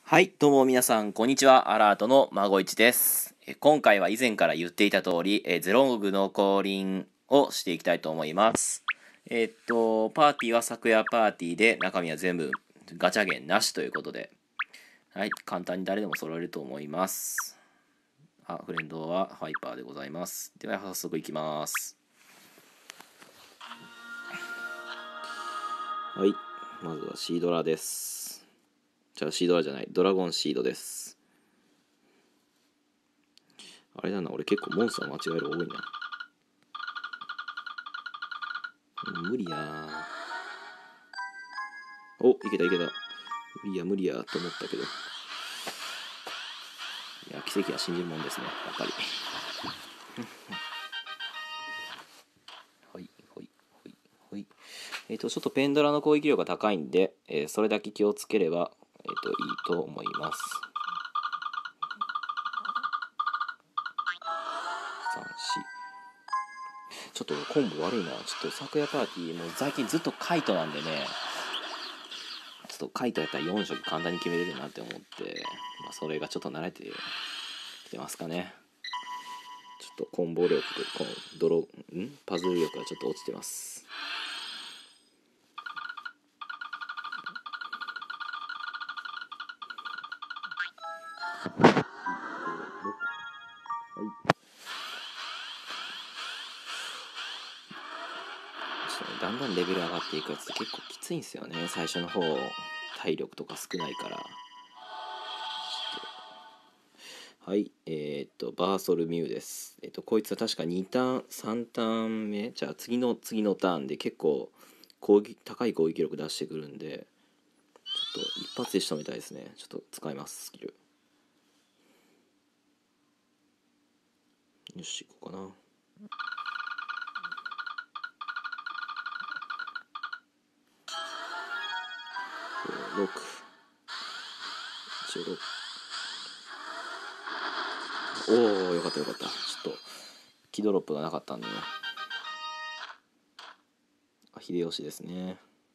はい、どうも皆さん、こんにちは。アラートのまごいちです。今回は以前から言っていた通り、ゼログの降臨をしていきたいと思います。パーティーは昨夜パーティーで、中身は全部ガチャゲンなしということで、はい、簡単に誰でも揃えると思います。フレンドはハイパーでございます。では早速いきます。はい、まずはシードラです。シードラじゃない、ドラゴンシードです。あれだな、俺結構モンスター間違える多いな。無理やお、いけたいけた。無理やと思ったけど。いや、奇跡は信じるもんですね、やっぱり。ほいほいほいほい。ちょっとペンドラの攻撃力が高いんで、それだけ気をつければ、いいと思います。3、4。ちょっとコンボ悪いな。ちょっと昨夜パーティー、もう最近ずっとカイトなんでね、ちょっとカイトやったら4色簡単に決めれるなって思って、それがちょっと慣れてきてますかね。ちょっとコンボ力とパズル力がちょっと落ちてます。だんだんレベル上がっていくやつって結構きついんですよね。最初の方体力とか少ないから。はい、バーソルミューです。こいつは確か2ターン3ターン目、じゃあ次のターンで結構高い攻撃力出してくるんで、ちょっと一発で仕留めたいですね。ちょっと使いますスキル。よし、行こうかな。6一応6。おお、よかったよかった。ちょっとキドロップがなかったんでね。秀吉ですね。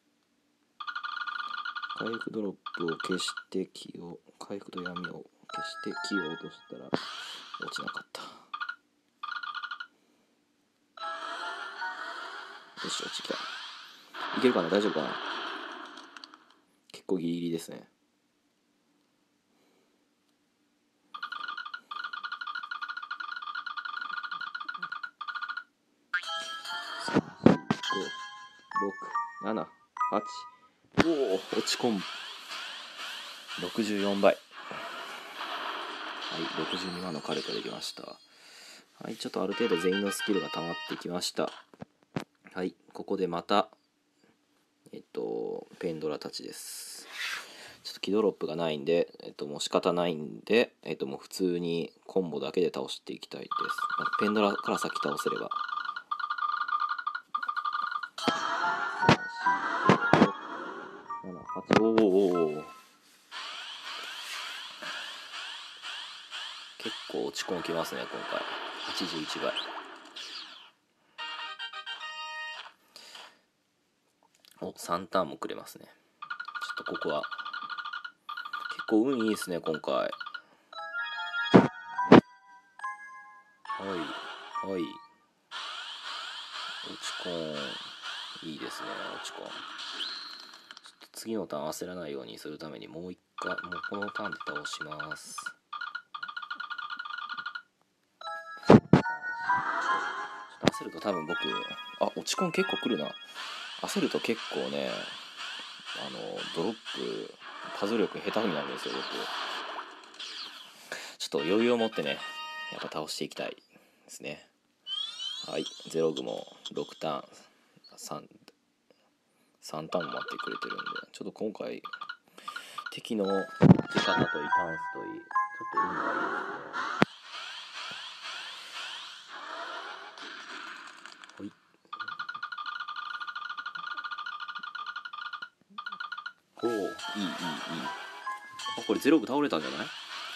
回復ドロップを消して回復と闇を消して木を落としたら落ちなかった。よし、落ちきた。いけるかな、大丈夫かな。結構ギリギリですね。3、4、5、6、7、8。おお、落ち込む。64倍。はい、62万のカルトできました。はい、ちょっとある程度全員のスキルが溜まってきました。はい、ここでまたペンドラたちです。ちょっとキドロップがないんで、もう仕方ないんで、もう普通にコンボだけで倒していきたいです。ペンドラから先倒せれば。3、4、5、6、7、8。おお。結構落ち込んきますね、今回。81倍。3ターンもくれますね。ちょっとここは結構運いいですね、今回。はいはい。落ち込んいいですね。落ち込んちょっと次のターン焦らないようにするためにもう一回、もうこのターンで倒します。ちょっと焦ると多分僕、落ち込ん結構くるな。焦ると結構ね、ドロップパズル力下手になるんですよ、僕。ちょっと余裕を持ってね、やっぱ倒していきたいですね。はい、ゼログも6ターン3ターンも待ってくれてるんで、ちょっと今回敵の出方といいターンスといい、ちょっと運がいいですね。ほい。おお、いい。これゼログ倒れたんじゃない？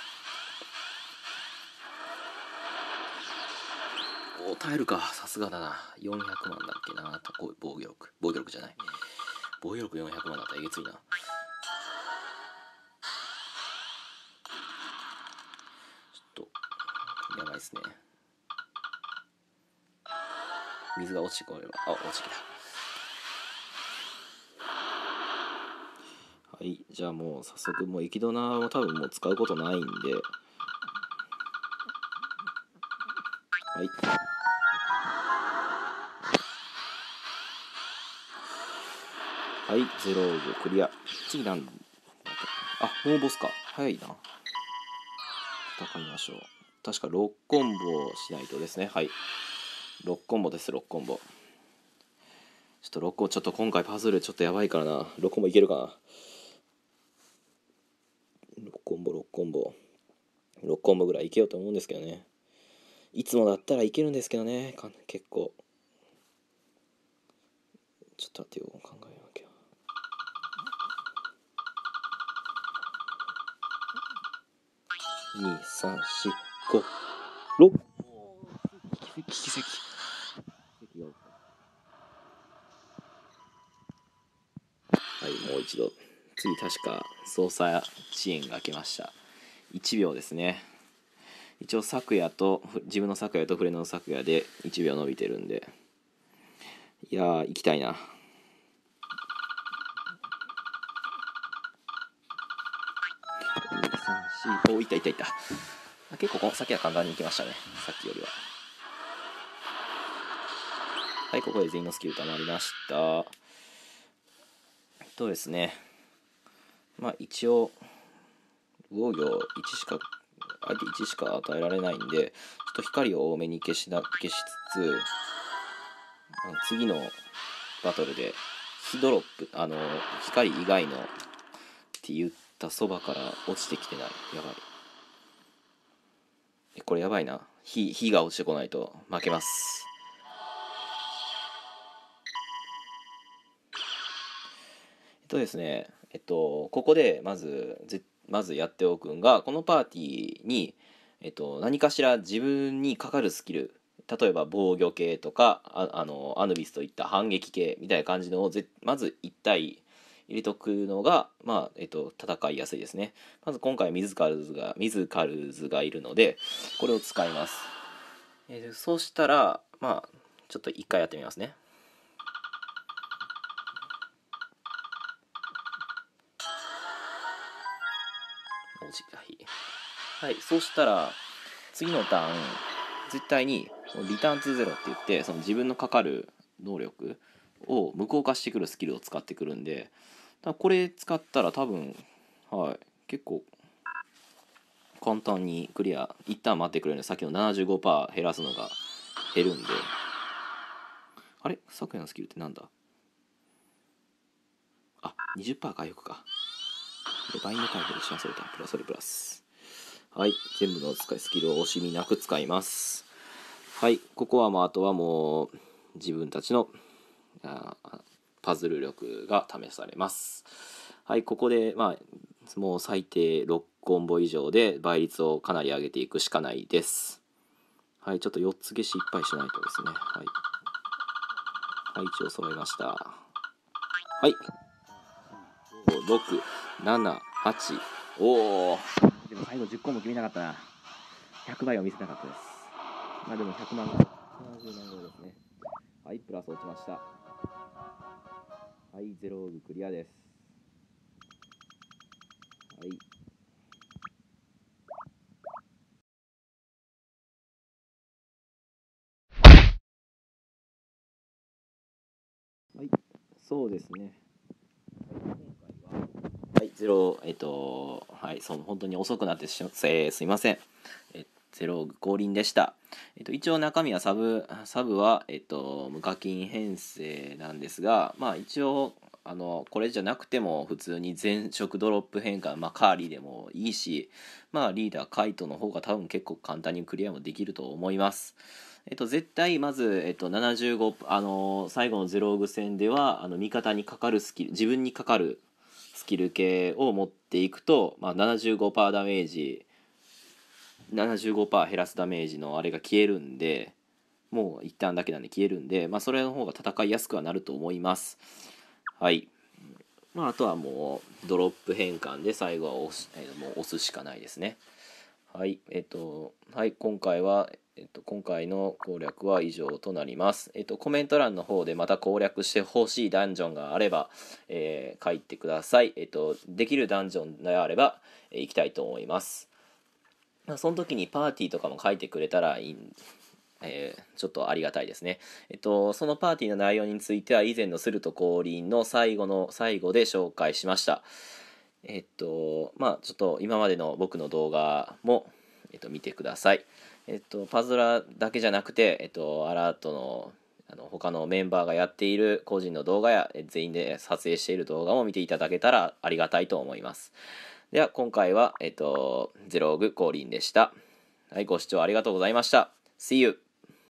耐えるか、さすがだな。400万だっけな、防御力じゃない。防御力400万だったらえげついな。 やばいですね。水が落ちてこれば、あ、落ちてきた。はい、じゃあもう早速、もうエキドナは多分もう使うことないんで、はい。はい、ゼローグクリア。次なんだっけ。あ、もうボスか。早いな。戦いましょう。確か6コンボしないとですね。はい。6コンボです、6コンボ。ちょっと6コンボ、ちょっと今回パズルちょっとやばいからな。6コンボいけるかな。6コンボ、6コンボ。6コンボぐらいいけようと思うんですけどね。いつもだったらいけるんですけどね。結構。ちょっと待ってよ、考えなきゃ。2、3、4、5、6。奇跡。はい、もう一度。次確か操作遅延が明けました。1秒ですね。一応昨夜と自分の昨夜とフレンドの昨夜で1秒伸びてるんで、いやー行きたいな。2、3、4、お、いった。結構さっきは簡単にいきましたね、さっきよりは。はい、ここで全員のスキル溜まりました。ですね、まあ一応防御1しか相手1しか与えられないんで、ちょっと光を多めに消しつつ、次のバトルで火ドロップ、光以外のって言ったそばから落ちてきてない。やばい。これやばいな。火が落ちてこないと負けます。ですね、ここでまずやっておくんが、このパーティーに、何かしら自分にかかるスキル、例えば防御系とかアヌビスといった反撃系みたいな感じのをまず1体入れとくのが、まあ戦いやすいですね。まず今回ミズカルズがいるので、これを使います。そうしたら、まあちょっと1回やってみますね。はい、そうしたら次のターン絶対にリターントゥゼロって言って、その自分のかかる能力を無効化してくるスキルを使ってくるんで、これ使ったら多分、はい、結構簡単にクリア。一旦待ってくれるんで、さっきの 75% 減らすのが減るんで。あれ、昨夜のスキルってなんだ。あ、20% 回復か。でバインド回復でし忘れた。プラス。はい、全部のスキルを惜しみなく使います。はい、ここはあとはもう自分たちのパズル力が試されます。はい、ここでもう最低6コンボ以上で倍率をかなり上げていくしかないです。はい、ちょっと4つ消しいっぱいしないとですね。はい、はい、一応揃いました。はい、6、7、8。おお。でも最後10コンボ決めなかったな。100倍を見せなかったです。まあでも100万ぐらい、70万ぐらいですね。はい、プラス落ちました。はい、ゼローグクリアです。はい。はい、そうですね。はい、ゼロ、はい、本当に遅くなってすいません。ゼロ降臨でした。一応中身はサブは、無課金編成なんですが、まあ一応、これじゃなくても普通に全色ドロップ変換、カーリーでもいいし、リーダーカイトの方が多分結構簡単にクリアもできると思います。絶対まず、75、最後のゼログ戦では味方にかかるスキル、自分にかかるスキル系を持っていくと、75%ダメージ、75%減らすダメージのあれが消えるんで、もう一旦だけなんで消えるんで、それの方が戦いやすくはなると思います。はい。あとはもうドロップ変換で最後はもう押すしかないですね。 はい、はい、今回の攻略は以上となります。コメント欄の方でまた攻略してほしいダンジョンがあれば、書いてください。できるダンジョンであれば、行きたいと思います。その時にパーティーとかも書いてくれたらいいちょっとありがたいですね。そのパーティーの内容については以前の駿と降臨の最後の最後で紹介しました。ちょっと今までの僕の動画も、見てください。パズラだけじゃなくて、アラートの他のメンバーがやっている個人の動画や全員で撮影している動画も見ていただけたらありがたいと思います。では今回は、ゼログ降臨でした。はい、ご視聴ありがとうございました。See you!